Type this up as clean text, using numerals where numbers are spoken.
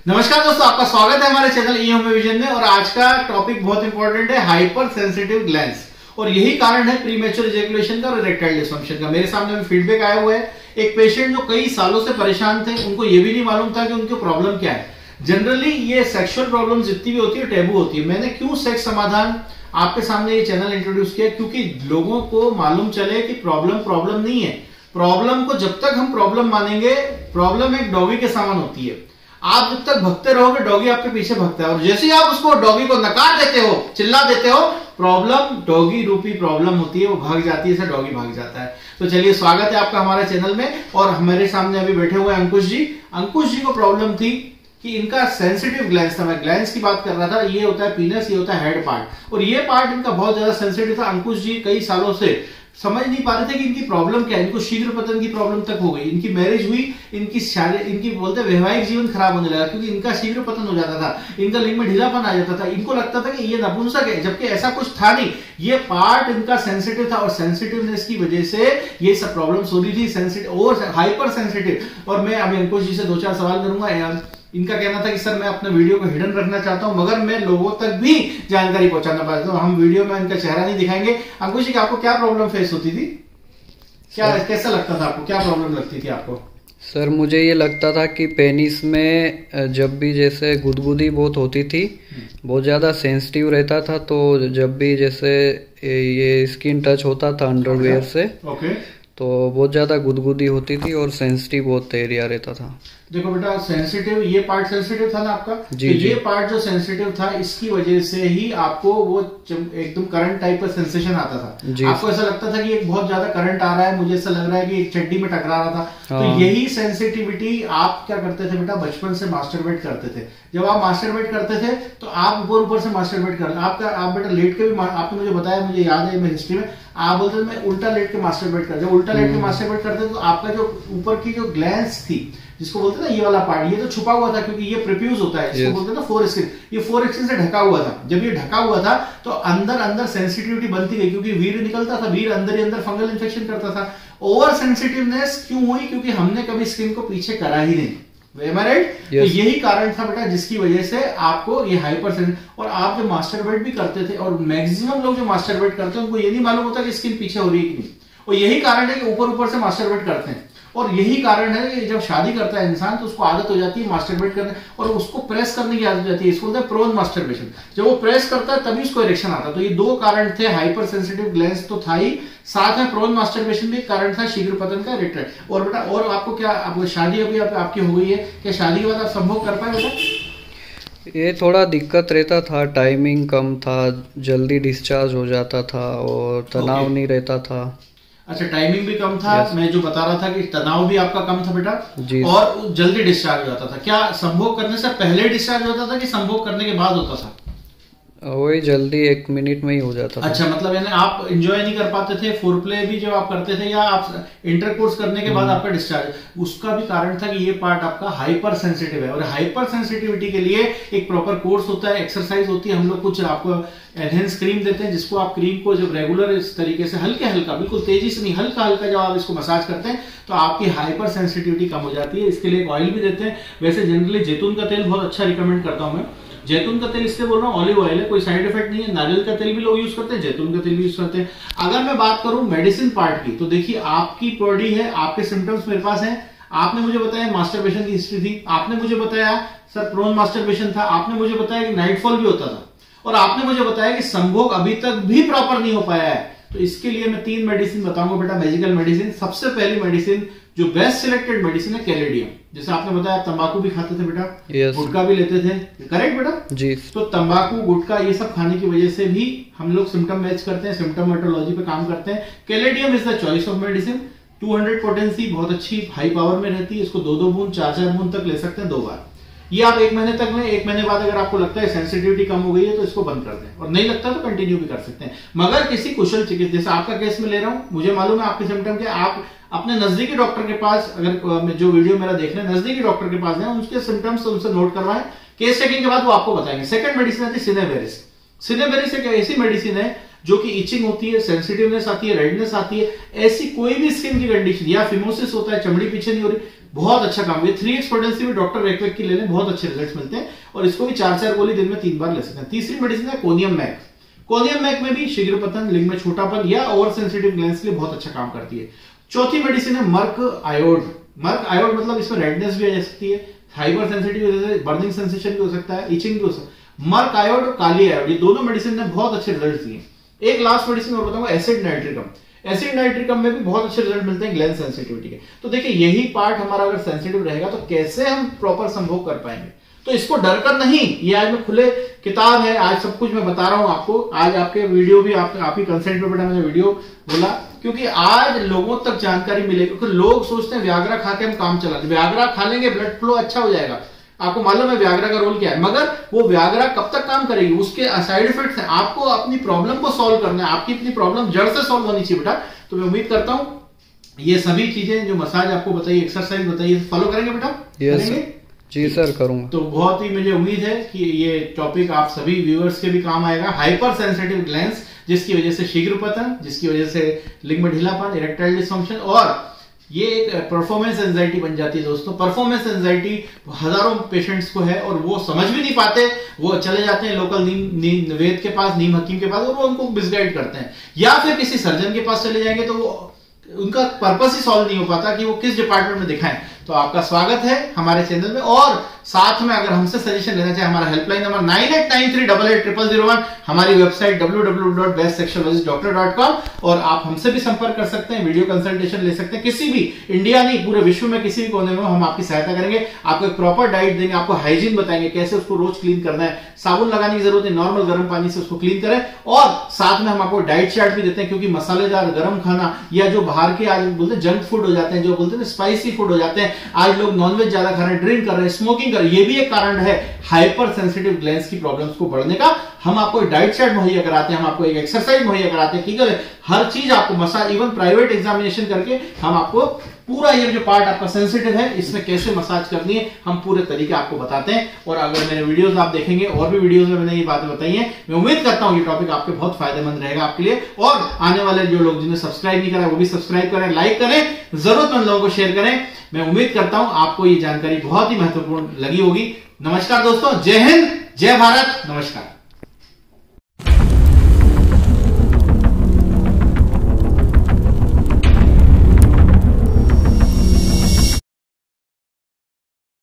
नमस्कार दोस्तों, आपका स्वागत है हमारे चैनल ई होम विजन में। और आज का टॉपिक बहुत इंपॉर्टेंट है, हाइपर सेंसिटिव ग्लैंड्स। और यही कारण है प्रीमेच्योर इजैकुलेशन का और इरेक्टाइल डिस्फंक्शन का। मेरे सामने भी फीडबैक आया हुआ है, एक पेशेंट जो कई सालों से परेशान थे, उनको ये भी नहीं मालूम था कि उनकी प्रॉब्लम क्या है। जनरली ये सेक्सुअल प्रॉब्लम जितनी भी होती है टैबू होती है। मैंने क्यों सेक्स समाधान आपके सामने ये चैनल इंट्रोड्यूस किया, क्योंकि लोगों को मालूम चले कि प्रॉब्लम नहीं है। प्रॉब्लम को जब तक हम प्रॉब्लम मानेंगे, प्रॉब्लम एक डॉगी के समान होती है। आप जब तक भगते रहोगे, डॉगी आपके पीछे भगता है, और जैसे ही आप उसको डॉगी को नकार देते हो, चिल्ला देते हो, प्रॉब्लम डॉगी रूपी प्रॉब्लम होती है, वो भाग जाती है, ऐसा डॉगी भाग जाता है। तो चलिए, स्वागत है आपका हमारे चैनल में। और हमारे सामने अभी बैठे हुए अंकुश जी। अंकुश जी को प्रॉब्लम थी कि इनका सेंसिटिव ग्लैंड्स था। मैं ग्लैंड्स की बात कर रहा था। ये होता है पीनस, ये होता है हेड पार्ट, और ये पार्ट इनका बहुत ज्यादा सेंसिटिव था। अंकुश जी कई सालों से समझ नहीं पा रहे थे कि इनकी प्रॉब्लम क्या है। इनको शीघ्र पतन की प्रॉब्लम तक हो गई। इनकी मैरिज हुई, इनकी बोलते वैवाहिक जीवन खराब होने लगा, क्योंकि इनका शीघ्र पतन हो जाता था, इनका लिंग में ढीलापन आ जाता था। इनको लगता था कि ये नपुंसक है, जबकि ऐसा कुछ था नहीं। ये पार्ट इनका सेंसिटिव था, और सेंसिटिवनेस की वजह से ये सब प्रॉब्लम्स हो रही थी, सेंसिटिव और हाइपर सेंसिटिव। और मैं अभी अंकुश जी से 2-4 सवाल करूंगा। इनका कहना था कि सर, मैं अपने वीडियो को हिडन रखना चाहता हूं, मगर मैं लोगों तक भी जानकारी पहुंचाना चाहता हूं। हम वीडियो में इनका चेहरा नहीं दिखाएंगे। अंकुश जी, आपको क्या प्रॉब्लम फेस होती थी? कैसा लगता था आपको? क्या प्रॉब्लम लगती थी आपको? सर, मुझे ये लगता था कि पेनिस में जब भी जैसे गुदगुदी बहुत होती थी, बहुत ज़्यादा सेंसिटिव रहता था। तो जब भी जैसे ये स्किन टच होता था अंडरवेयर से, तो बहुत ज़्यादा गुदगुदी होती थी और सेंसिटिव बहुत एरिया रहता था। देखो बेटा, सेंसिटिव, ये पार्ट सेंसिटिव था ना आपका? जी, तो ये पार्ट जो सेंसिटिव था, इसकी वजह से ही आपको वो एकदम करंट टाइप का सेंसेशन आता था। आपको ऐसा लगता था कि एक बहुत ज्यादा करंट आ रहा है, मुझे ऐसा लग रहा है कि एक चड्डी में टकरा रहा था। तो यही सेंसिटिविटी आप क्या करते थे बेटा, बचपन से मास्टरबेट करते थे। जब आप मास्टरबेट करते थे तो आप ऊपर से मास्टरबेट कर, आप बेटा लेट के भी, आपने मुझे बताया, मुझे याद है, मैं हिस्ट्री में आप बोलते थे मैं उल्टा लेट के मास्टरबेट कर। जब उल्टा लेट के मास्टरबेट करते तो आपका जो ऊपर की जो ग्लैंड्स थी, जिसको बोलते हैं ना ये वाला पार्ट, ये तो छुपा हुआ था, क्योंकि ये प्रिफ्यूज होता है, जिसको बोलते हैं ना फोरस्किन। ये फोरस्किन से ढका हुआ था। जब ये ढका हुआ था तो अंदर सेंसिटिविटी बनती गई, क्योंकि वीर निकलता था, वीर अंदर ही अंदर फंगल इन्फेक्शन करता था। ओवर सेंसिटिवनेस क्यों हुई? क्योंकि हमने कभी स्किन को पीछे करा ही नहीं। राइट? तो यही कारण था बेटा, जिसकी वजह से आपको ये हाइपर सेंसिटिव। और आप जो मास्टरबेट भी करते थे, और मैक्सिमम लोग जो मास्टरबेट करते हैं, उनको ये नहीं मालूम होता कि स्किन पीछे हो रही है कि नहीं। और यही कारण है कि ऊपर से मास्टरबेट करते हैं। और यही कारण है कि जब शादी करता है इंसान, तो उसको आदत हो जाती है मास्टरबेट करने, और उसको प्रेस करने की आदत हो जाती है। इसको बोलते हैं प्रोन मास्टरबेशन। जब वो प्रेस करता है तभी उसको इरेक्शन आता है। तो ये दो कारण थे। हाइपर सेंसिटिव ग्लैंड्स तो था ही, साथ में प्रोन मास्टरबेशन भी कारण था, शीघ्र पतन का, इरेक्टाइल। और बेटा, और आपको क्या, आपको शादी अभी आपकी हो गई है, क्या शादी के बाद आप संभोग कर पाए बेटा? ये थोड़ा दिक्कत रहता था, टाइमिंग कम था, जल्दी डिस्चार्ज हो जाता था, और तनाव नहीं रहता था। अच्छा, टाइमिंग भी कम था। मैं जो बता रहा था कि तनाव भी आपका कम था बेटा, और जल्दी डिस्चार्ज हो जाता था। क्या संभोग करने से पहले डिस्चार्ज होता था कि संभोग करने के बाद होता था? वही जल्दी 1 मिनट में ही हो जाता था। अच्छा, मतलब यानी आप एंजॉय नहीं कर पाते थे, फोरप्ले भी जब आप करते थे, या आप इंटरकोर्स करने के बाद आपका डिस्चार्ज। उसका भी कारण था कि ये पार्ट आपका हाइपर सेंसिटिव है। और हाइपर सेंसिटिविटी के लिए एक प्रॉपर कोर्स होता है, एक्सरसाइज होती है। हम लोग कुछ आपको एनहेंस क्रीम देते हैं, जिसको आप क्रीम को जब रेगुलर इस तरीके से हल्का, बिल्कुल तेजी से नहीं, हल्का जब आप इसको मसाज करते हैं, तो आपकी हाइपर सेंसिटिविटी कम हो जाती है। इसके लिए एक ऑयल भी देते हैं। वैसे जनरली जैतून का तेल बहुत अच्छा रिकमेंड करता हूं मैं। जैतून का तेल इसलिए बोल रहा हूँ, ऑलिव ऑयल है, कोई साइड इफेक्ट नहीं है। नारियल का तेल भी लोग यूज करते हैं, जैतून का तेल भी यूज करते हैं। अगर मैं बात करूं मेडिसिन पार्ट की, तो देखिए, आपकी बॉडी है, आपके सिम्टम्स मेरे पास हैं। आपने मुझे बताया मास्टरबेशन की हिस्ट्री थी, आपने मुझे बताया सर प्रोन मास्टरबेशन था, आपने मुझे बताया कि नाइटफॉल भी होता था, और आपने मुझे बताया कि संभोग अभी तक भी प्रॉपर नहीं हो पाया है। तो इसके लिए मैं 3 मेडिसिन बताऊंगा बेटा, मैजिकल मेडिसिन। सबसे पहली मेडिसिन, जो बेस्ट सिलेक्टेड मेडिसिन है, कैलेडियम। जैसे आपने बताया, आप तंबाकू भी खाते थे बेटा, गुटखा भी लेते थे, करेक्ट बेटा? जी। तो तंबाकू, गुटखा, ये सब खाने की वजह से भी हम लोग सिम्टम मैच करते हैं, सिम्टोमेटोलॉजी पे काम करते हैं। Caladium is the choice of medicine. 200 potency, बहुत अच्छी हाई पावर में रहती है। इसको 2-2 बूंद, 4-4 बूंद तक ले सकते हैं 2 बार। ये आप 1 महीने तक लें। 1 महीने बाद अगर आपको लगता है सेंसिटिविटी कम हो गई है, तो इसको बंद कर दें, और नहीं लगता तो कंटिन्यू भी कर सकते हैं। मगर किसी कुशल चिकित्सक, जैसे आपका केस में ले रहा हूं, मुझे मालूम है आपके सिम्टम के, आप अपने नजदीकी डॉक्टर के पास, अगर जो वीडियो मेरा देख रहे हैं, नजदीकी डॉक्टर के पास जाएं, उनके सिम्टम्स उनसे नोट करवाएं। केस चेकिंग के बाद वो आपको बताएंगे। सेकंड मेडिसिन आती है सिनेवेरिस। सिनेवेरिस एक ऐसी मेडिसिन है जो कि इचिंग होती है, सेंसिटिवनेस आती है, रेडनेस आती है। ऐसी कोई भी स्किन की कंडीशन, या फिमोसिस होता है, चमड़ी पीछे नहीं हो रही, बहुत अच्छा काम है। 3x पोटेंसी भी डॉक्टर वेकवेक की ले लें, बहुत अच्छे रिजल्ट्स मिलते हैं और इसको भी 4-4 गोली दिन में 3 बार ले सकते हैं। तीसरी मेडिसिन है कोनियम मैक। कोनियम मैक में भी शीघ्र पतन, लिंग में छोटापन या ओवर सेंसिटिव ग्लैंड्स के लिए बहुत अच्छा काम करती है। चौथी मेडिसिन है मर्क आयोड। मर्क आयोड मतलब इसमें रेडनेस भी आ जा सकती है, हाइपर सेंसिटिव बर्निंग सेंसेशन भी हो सकता है, इचिंग भी हो सकता है। मर्क आयोड और काली आयोड, ये दोनों मेडिसिन ने बहुत अच्छे रिजल्ट दिए। एक लास्ट मेडिसिन और बताऊंगा, एसिड नाइट्रिकम। एसिड नाइट्रिकम में भी बहुत अच्छे रिजल्ट मिलते हैं ग्लैंड सेंसिटिविटी के। तो देखिए यही पार्ट हमारा अगर सेंसिटिव रहेगा तो कैसे हम प्रॉपर संभोग कर पाएंगे। तो इसको डर कर नहीं, ये आज मैं खुले किताब है, आज सब कुछ मैं बता रहा हूं आपको। आज आपके वीडियो भी आप ही कंसेंट पे बेटा मैंने वीडियो बोला, क्योंकि आज लोगों तक जानकारी मिलेगी। क्योंकि लोग सोचते हैं व्याग्रा खा के हम काम चला लें, व्याग्रा खा लेंगे ब्लड फ्लो अच्छा हो जाएगा। आपको मालूम है व्याग्रा का रोल क्या है, मगर वो व्याग्रा कब तक काम करेगी, उसके साइड इफेक्ट्स हैं। आपको अपनी प्रॉब्लम को सॉल्व करना है, आपकी अपनी प्रॉब्लम जड़ से सॉल्व होनी चाहिए बेटा। तो मैं उम्मीद करता हूं ये सभी चीजें जो मसाज आपको बताइए, एक्सरसाइज बताइए, फॉलो करेंगे बेटा? करेंगे? जी सर करूंगा। तो बहुत ही मुझे उम्मीद है कि ये टॉपिक आप सभी व्यूअर्स के भी काम आएगा। हाइपर सेंसिटिव ग्लैंड्स, जिसकी वजह से शीघ्र पतन, जिसकी वजह से लिंग में ढीलापन, इरेक्टाइल डिसफंक्शन, और ये एक परफॉर्मेंस एंजाइटी बन जाती है दोस्तों। परफॉर्मेंस एंजाइटी हजारों पेशेंट्स को है और वो समझ भी नहीं पाते, वो चले जाते हैं लोकल नीम वेद के पास, नीम हकीम के पास, और वो उनको मिसगाइड करते हैं, या फिर किसी सर्जन के पास चले जाएंगे तो वो उनका पर्पस ही सॉल्व नहीं हो पाता कि वो किस डिपार्टमेंट में दिखाएं। तो आपका स्वागत है हमारे चैनल में, और साथ में अगर हमसे सजेशन लेना चाहे हमारा हेल्पलाइन नंबर 9893880001, हमारी वेबसाइट www.bestsexualologistdoctor.com, और आप हमसे भी संपर्क कर सकते हैं, वीडियो कंसल्टेशन ले सकते हैं। किसी भी इंडिया नहीं पूरे विश्व में किसी भी कोने में हम आपकी सहायता करेंगे। आपको एक प्रॉपर डाइट देंगे, आपको हाइजीन बताएंगे कैसे उसको रोज क्लीन करना है, साबुन लगाने की जरूरत है, नॉर्मल गर्म पानी से उसको क्लीन करें, और साथ में हम आपको डाइट चार्ट भी देते हैं। क्योंकि मसालेदार गर्म खाना या जो बाहर के आज बोलते हैं जंक फूड हो जाते हैं, जो बोलते हैं स्पाइसी फूड हो जाते हैं, आज लोग नॉनवेज ज्यादा खा रहे हैं, ड्रिंक कर रहे हैं, स्मोकिंग कर रहे हैं, ये भी एक कारण है हाइपर सेंसिटिव ग्लैंड्स की प्रॉब्लम्स को बढ़ने का। हम आपको एक डाइट चार्ट मुहैया कराते हैं, हम आपको एक एक्सरसाइज मुहैया कराते हैं, ठीक है, हर चीज आपको मसाज, इवन प्राइवेट एग्जामिनेशन करके हम आपको पूरा ये जो पार्ट आपका सेंसिटिव है इसमें कैसे मसाज करनी है हम पूरे तरीके आपको बताते हैं। और अगर मेरे वीडियोस आप देखेंगे, और भी वीडियोस में मैंने ये बातें बताई हैं, मैं उम्मीद करता हूं ये टॉपिक आपके बहुत फायदेमंद रहेगा आपके लिए। और आने वाले जो लोग जिन्हें सब्सक्राइब नहीं करा वो भी सब्सक्राइब करें, लाइक करें, जरूरतमंद लोगों को शेयर करें। मैं उम्मीद करता हूं आपको ये जानकारी बहुत ही महत्वपूर्ण लगी होगी। नमस्कार दोस्तों, जय हिंद, जय भारत, नमस्कार।